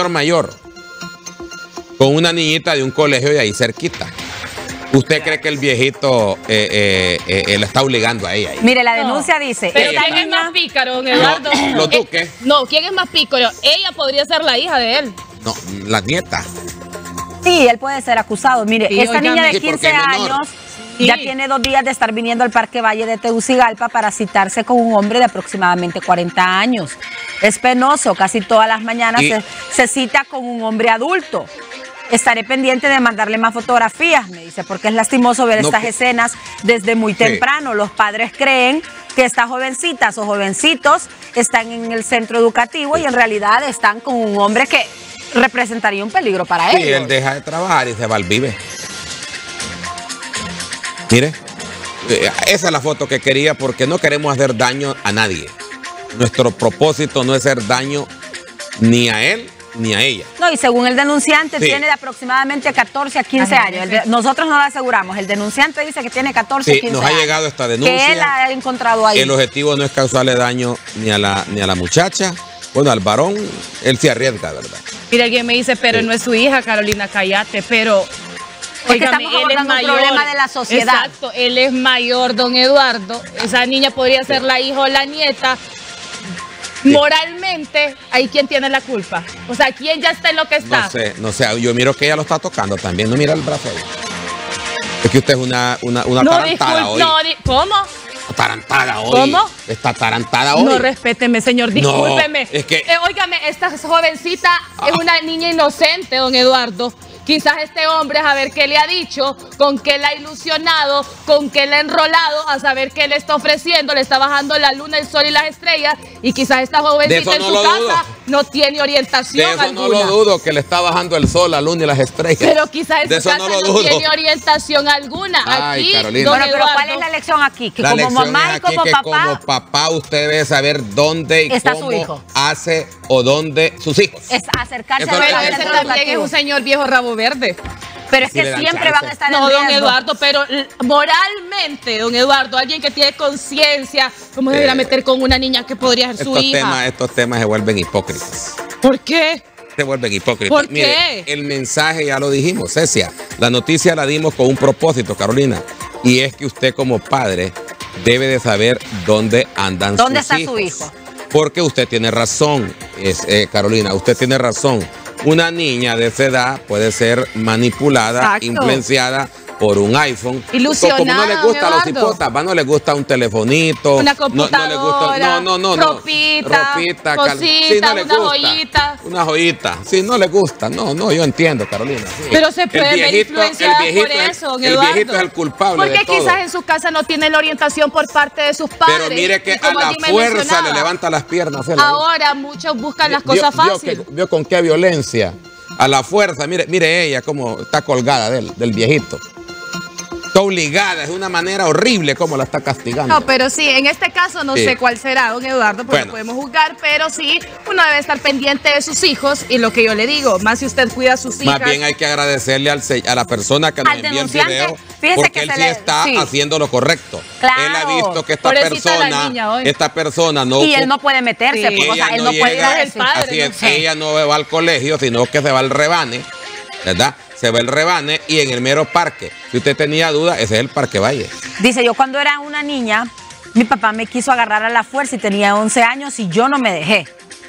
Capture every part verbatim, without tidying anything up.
mayor con una niñita de un colegio de ahí cerquita. ¿Usted cree que el viejito eh, eh, eh, le está obligando a ella? Ahí? Mire, la denuncia no. dice... Pero ¿quién es más pícaro, don Eduardo? No, ¿Los Duques? No, ¿quién es más pícaro? Ella podría ser la hija de él. No, la nieta. Sí, él puede ser acusado. Mire, sí, esta oigan, niña de sí, quince años sí. ya tiene dos días de estar viniendo al Parque Valle de Tegucigalpa para citarse con un hombre de aproximadamente cuarenta años. Es penoso, casi todas las mañanas se, se cita con un hombre adulto. Estaré pendiente de mandarle más fotografías, me dice, porque es lastimoso ver no, estas escenas desde muy temprano. Sí. Los padres creen que estas jovencitas o jovencitos están en el centro educativo y en realidad están con un hombre que representaría un peligro para sí, ellos. Sí, él deja de trabajar y se va al vive. Mire, esa es la foto que quería porque no queremos hacer daño a nadie. Nuestro propósito no es hacer daño ni a él ni a ella. No, y según el denunciante sí. tiene de aproximadamente catorce a quince Ajá, años. El de, nosotros no lo aseguramos. El denunciante dice que tiene catorce, sí, quince nos ha años. llegado esta denuncia. Que él ha encontrado ahí. El objetivo no es causarle daño ni a la, ni a la muchacha. Bueno, al varón, él se arriesga, ¿verdad? Mira, alguien me dice, pero sí. no es su hija, Carolina, cállate, pero... Porque estamos abordando un problema de la sociedad. Exacto, él es mayor, don Eduardo. Esa niña podría ser sí. la hija o la nieta. Sí. Moralmente, ¿hay quien tiene la culpa? O sea, ¿quién ya está en lo que está? No sé, no sé. Yo miro que ella lo está tocando también. No mira el brazo ahí. Es que usted es una, una, una no, tarantada disculpe, hoy. No, ¿cómo? Tarantada hoy. ¿Cómo? Está tarantada hoy. No, respéteme, señor, discúlpeme. No, es que... Eh, óigame, esta jovencita ah. es una niña inocente, don Eduardo. Quizás este hombre, a ver qué le ha dicho, con qué le ha ilusionado, con qué le ha enrolado, a saber qué le está ofreciendo, le está bajando la luna, el sol y las estrellas, y quizás esta jovencita en no su casa dudo. no tiene orientación de eso alguna. no lo dudo, que le está bajando el sol, la luna y las estrellas. Pero quizás en de su casa no, lo no tiene orientación alguna. Ay, aquí, Carolina. Bueno, pero ¿cuál es la lección aquí? Que la como mamá y aquí como que papá... como papá usted debe saber dónde y está cómo su hijo. hace o dónde sus hijos. Es acercarse eso, a Pero la ese también es un señor viejo rabo verde. Pero es si que siempre van a estar no, en don riesgo. Eduardo, pero moralmente, don Eduardo, alguien que tiene conciencia, ¿cómo se debería eh, meter con una niña que podría ser su hija? Temas, estos temas se vuelven hipócritas. ¿Por qué? Se vuelven hipócritas. ¿Por Mire, qué? El mensaje ya lo dijimos, Cecia. La noticia la dimos con un propósito, Carolina. Y es que usted como padre debe de saber dónde andan ¿Dónde sus está hijos. su hijo? Porque usted tiene razón, es, eh, Carolina, usted tiene razón. Una niña de esa edad puede ser manipulada, Exacto. influenciada por un iPhone. Ilusionada, Como no le gusta a los Eduardo. hipotas, no le gusta un telefonito. Una computadora, no, no le gusta, no, no, no, no. ropita, ropita, cosita, sí, no le una gusta. joyita. Una joyita. Sí, no le gusta. No, no, yo entiendo, Carolina. Sí. Pero se puede El ver viejito- influenciada el viejito por es- eso, don El Eduardo. viejito es el culpable Porque de todo. quizás en su casa no tiene la orientación por parte de sus padres. Pero mire que y a como la alguien me fuerza mencionaba, le levanta las piernas. él ahí. ahora muchos buscan las Vio- cosas vio fáciles. que- Vio con qué violencia. A la fuerza, mire, mire ella cómo está colgada de él, del viejito. Está obligada, es una manera horrible como la está castigando. No, pero sí, en este caso no Sí. sé cuál será, don Eduardo, porque Bueno. podemos juzgar, pero sí, uno debe estar pendiente de sus hijos y lo que yo le digo, más si usted cuida a sus hijas. Más bien hay que agradecerle al, se- a la persona que nos Al envía el denunciante, video, fíjese porque que él se sí le- está sí. haciendo lo correcto. Claro. Él ha visto que esta Pobrecita la persona, niña hoy. esta persona no... Y él no puede meterse, Sí. porque, o sea, ella él no no puede ir a llega- decir. padre, Así es, no sé. ella no va al colegio, sino que se va al rebane, ¿verdad? Se va al rebane y en el mero parque. Si usted tenía duda, ese es el Parque Valle. Dice, yo cuando era una niña, mi papá me quiso agarrar a la fuerza y tenía once años y yo no me dejé.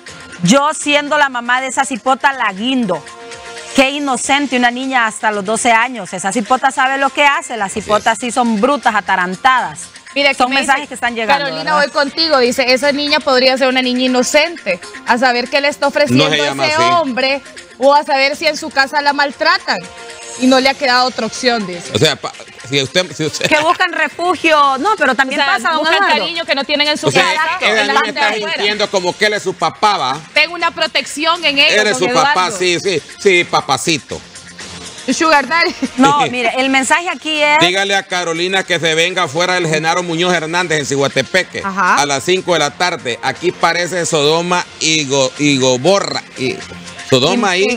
Yo siendo la mamá de esa cipota la guindo. Qué inocente una niña hasta los doce años. Esa cipota sabe lo que hace. Las cipotas sí son brutas, atarantadas. Mire, aquí Son me mensajes dice, que están llegando, Carolina, ¿verdad? voy contigo. Dice, esa niña podría ser una niña inocente. A saber qué le está ofreciendo No se llama ese así. hombre. O a saber si en su casa la maltratan. Y no le ha quedado otra opción, dice. O sea, pa- si usted... Si usted Que buscan refugio. No, pero O también sea, pasa, don buscan Eduardo. cariño que no tienen en su o sea, casa. ella en la no me parte de está afuera. sintiendo como que él es su papá, ¿va? Tengo una protección en ella, Eres don su papá, Eduardo. sí, sí, sí, papacito. Sugar Daddy. No, mire, el mensaje aquí es... Dígale a Carolina que se venga fuera del Genaro Muñoz Hernández en Ciguatepeque Ajá. a las cinco de la tarde. Aquí parece Sodoma y, Go- y Gomorra. Y, Sodoma y... Y-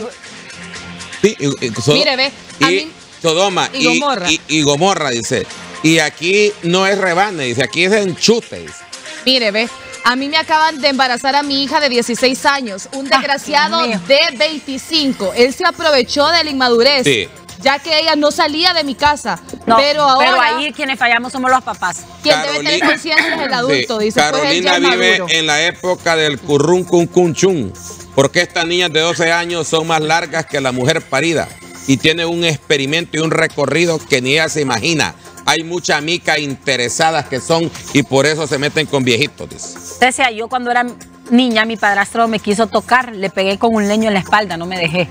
sí, y- y- So- Mire, ve, a y mí- Sodoma y Gomorra. Y, y Gomorra, dice. Y aquí no es rebane, dice, aquí es enchute. Dice. Mire, ve, A mí me acaban de embarazar a mi hija de dieciséis años, un desgraciado ah, de veinticinco. Él se aprovechó de la inmadurez. Sí. Ya que ella no salía de mi casa. No, pero ahora. Pero ahí quienes fallamos somos los papás. Quien Carolina, debe tener conciencia es el adulto, sí, dice. Carolina pues él ya es vive maduro. en la época del currún cun cun chun. Porque estas niñas de doce años son más largas que la mujer parida. Y tienen un experimento y un recorrido que ni ella se imagina. Hay muchas micas interesadas que son y por eso se meten con viejitos, dice. Decía, yo cuando era niña, mi padrastro me quiso tocar, le pegué con un leño en la espalda, no me dejé.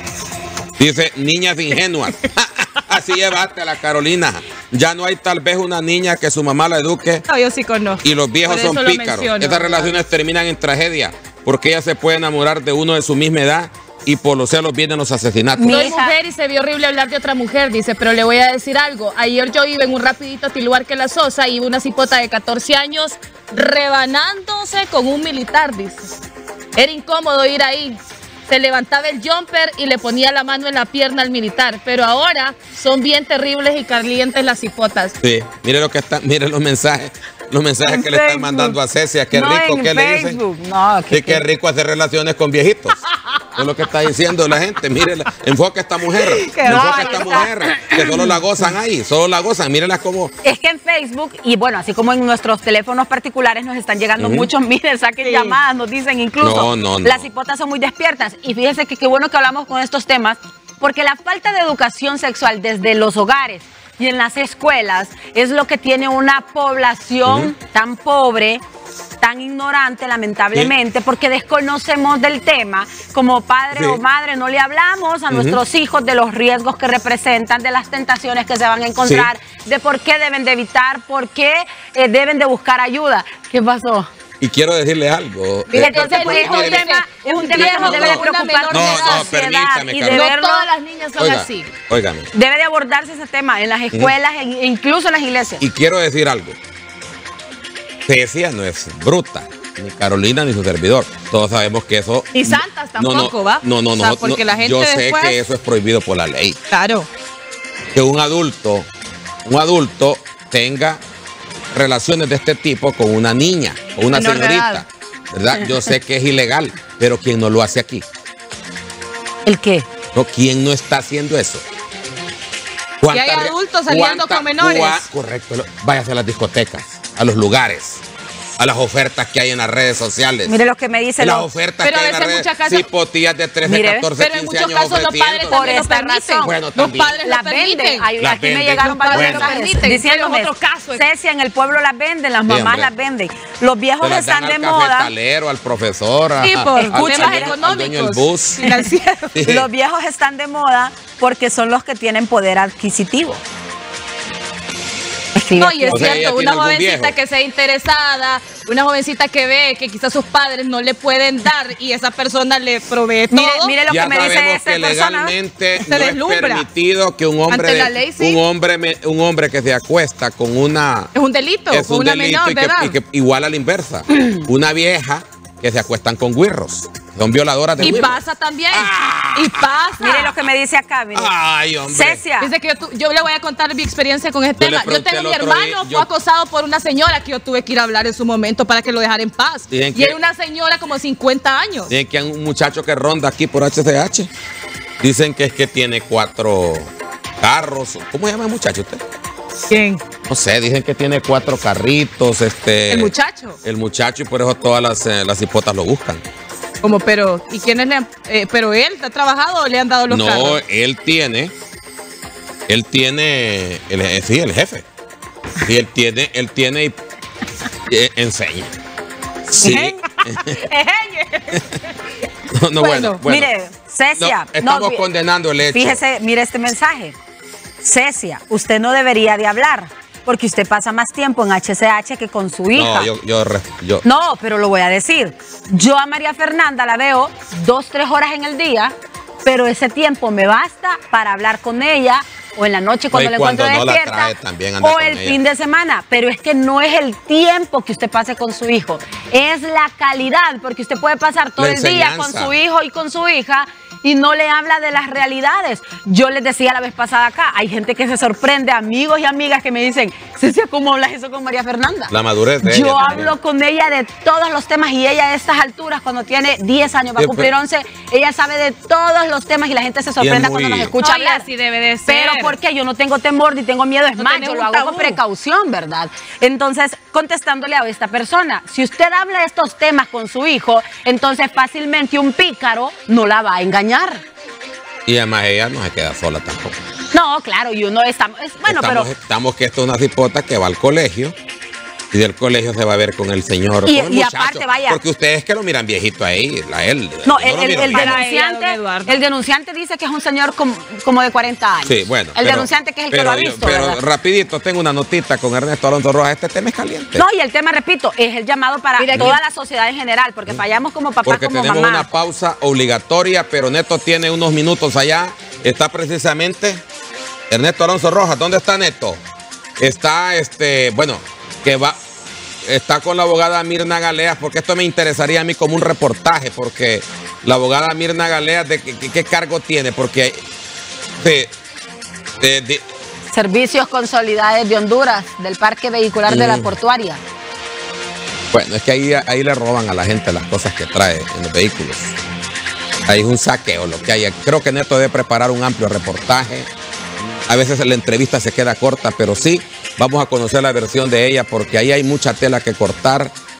Dice, niñas ingenuas. Así llevaste a la Carolina. Ya no hay tal vez una niña que su mamá la eduque. No, yo sí conozco. Y los viejos Por son eso lo pícaros. menciono. Estas relaciones terminan en tragedia porque ella se puede enamorar de uno de su misma edad y por los celos vienen los asesinatos. Mi Soy hija- mujer y se vio horrible hablar de otra mujer, dice, pero le voy a decir algo. Ayer yo iba en un rapidito tiluar que la Sosa y iba una cipota de catorce años rebanándose con un militar, dice. Era incómodo ir ahí. Se levantaba el jumper y le ponía la mano en la pierna al militar. Pero ahora son bien terribles y calientes las cipotas. Sí, mire lo que está, mire los mensajes, los mensajes En que le están Facebook. mandando a Cecia. Qué No, rico, en ¿qué le dicen? Facebook. No, Sí, que- qué rico hacer relaciones con viejitos. Es lo que está diciendo la gente. Mire, enfoque a esta mujer. Enfoque a esta no, mujer. Que solo la gozan ahí, solo la gozan. Mírenla como. Es que en Facebook, y bueno, así como en nuestros teléfonos particulares nos están llegando Ujú. muchos, miren, saquen Sí. llamadas, nos dicen incluso. No, no, no. Las cipotas son muy despiertas. Y fíjense que qué bueno que hablamos con estos temas, porque la falta de educación sexual desde los hogares y en las escuelas es lo que tiene una población tan pobre, tan ignorante, lamentablemente, porque desconocemos del tema. Como padre Sí. o madre no le hablamos a nuestros hijos de los riesgos que representan, de las tentaciones que se van a encontrar, de por qué deben de evitar, por qué eh, deben de buscar ayuda. ¿Qué pasó? Y quiero decirle algo. Mire, Eh, entonces, porque- es un mire, tema, es un un tema que viejo nos debe de con una preocupar menor de de la edad. No, sociedad permítame, y de Carlos. No verlo. todas las niñas son Oiga, así. óigame. Debe de abordarse ese tema en las escuelas e incluso en las iglesias. Y quiero decir algo. Cecia no es bruta, ni Carolina ni su servidor. Todos sabemos que eso. Y santas no, no, tampoco, ¿va? No, no, O no. sea, porque no, la gente yo sé después- que eso es prohibido por la ley. Claro. Que un adulto, un adulto tenga relaciones de este tipo con una niña, con una Menor de señorita. edad. ¿Verdad? Yo sé que es ilegal, pero ¿quién no lo hace aquí? ¿El qué? No, ¿quién no está haciendo eso? Y hay ¿Cuánta re- adultos saliendo cuánta- con menores. cua- correcto. lo- Váyase a las discotecas, a los lugares, a las ofertas que hay en las redes sociales. Mire lo que me dice las lo- ofertas Pero que a hay en las veces redes. muchas casas- Cipotillas de trece, Mire, catorce, Pero en quince muchos años casos los padres ofreciendo. Por también lo esta permiten. razón. Bueno, los también. padres las lo venden. permiten. Ay, Las aquí me venden. llegaron Los varios padres Bueno. lo mensajes permiten. diciéndome, Ese es otro caso. Cecia, en el pueblo las venden, las Sí, mamás hombre. las venden. Los viejos Se las dan están de al moda. cafetalero, al profesor, a- Sí, a- por al- al temas dueño- al dueño del económicos, bus. financieros. Sí. Los viejos están de moda porque son los que tienen poder adquisitivo. Escribe No, aquí. y es O sea, ella cierto, tiene una algún jovencita viejo. que sea interesada, una jovencita que ve que quizás sus padres no le pueden dar y esa persona le provee todo. Mire, mire lo Ya que me dice sabemos esta que persona. legalmente Se no es deslumbra. permitido que un hombre, Ante la de- ley, sí. un hombre, me- un hombre que se acuesta con una Es un delito, es con un una delito menor y de que, edad. y que igual a la inversa. Una vieja que se acuestan con guirros, son violadoras de Y guirros. pasa también. Ah. Y pasa. Mire lo que me dice acá, mire. Ay, hombre. Cecia. Dice que yo, tu- yo le voy a contar mi experiencia con este Yo le tema. Yo pregunté tengo el mi otro hermano, día, fue yo- acosado por una señora que yo tuve que ir a hablar en su momento para que lo dejara en paz. Dicen Y que- era una señora como cincuenta años. Dicen que hay un muchacho que ronda aquí por H C H. Dicen que es que tiene cuatro carros. ¿Cómo se llama el muchacho usted? ¿Quién? No sé, dicen que tiene cuatro carritos. Este, El muchacho. El muchacho y por eso todas las, eh, las hipotas lo buscan. Como, pero, ¿y quiénes le han, eh, pero él ha trabajado o le han dado los No, carros? él tiene, él tiene, el, eh, sí, el jefe. Y él tiene, él tiene y eh, enseña. Sí. no, no, bueno, Bueno, bueno. Mire, Cecia. No, estamos vi- condenando el hecho. Fíjese, mire este mensaje. Cecia, usted no debería de hablar porque usted pasa más tiempo en H C H que con su hija. No, yo, yo, re- yo- No, pero lo voy a decir. Yo a María Fernanda la veo dos, tres horas en el día, pero ese tiempo me basta para hablar con ella o en la noche cuando No, y la cuando encuentro no la despierta trae, también anda o con el ella. fin de semana. Pero es que no es el tiempo que usted pase con su hijo, es la calidad, porque usted puede pasar todo La el día con enseñanza. su hijo y con su hija y no le habla de las realidades. Yo les decía la vez pasada acá, hay gente que se sorprende, amigos y amigas que me dicen, Cecia, ¿cómo hablas eso con María Fernanda? La madurez de Yo ella hablo también. con ella de todos los temas y ella a estas alturas, cuando tiene diez años, va a cumplir once, ella sabe de todos los temas y la gente se sorprende muy... cuando nos escucha Oye, hablar. así debe de ser. Pero porque yo no tengo temor ni tengo miedo, es No más, tenés yo lo un hago tabú. con precaución, ¿verdad? Entonces, contestándole a esta persona, si usted habla de estos temas con su hijo, entonces fácilmente un pícaro no la va a engañar. Y además ella no se queda sola tampoco. No, claro, y uno está... es- bueno, estamos, pero... estamos que esto es una cipota que va al colegio y del colegio se va a ver con el señor. Y- con el y muchacho, aparte, vaya. Porque ustedes que lo miran viejito ahí, a él. No, yo el, lo el- miro el viejo. Para ella, don denunciante, Eduardo. el denunciante dice que es un señor como, como de cuarenta años. Sí, bueno. El pero- denunciante que es el que pero lo ha yo- visto, Pero ¿verdad? rapidito, tengo una notita con Ernesto Alonso Rojas. Este tema es caliente. No, y el tema, repito, es el llamado para Mira, toda aquí- la sociedad en general, porque fallamos como papás, Porque como tenemos mamá. una pausa obligatoria, pero Neto tiene unos minutos allá. Está precisamente Ernesto Alonso Rojas. ¿Dónde está Neto? Está, este, bueno, que va, está con la abogada Mirna Galeas, porque esto me interesaría a mí como un reportaje, porque la abogada Mirna Galeas, ¿de qué, qué- qué cargo tiene? Porque de, de- de- Servicios Consolidados de Honduras, del Parque Vehicular de la Mm. Portuaria. bueno, es que ahí, ahí le roban a la gente las cosas que trae en los vehículos. Ahí es un saqueo lo que hay. Creo que Neto debe preparar un amplio reportaje. A veces la entrevista se queda corta, pero sí, vamos a conocer la versión de ella porque ahí hay mucha tela que cortar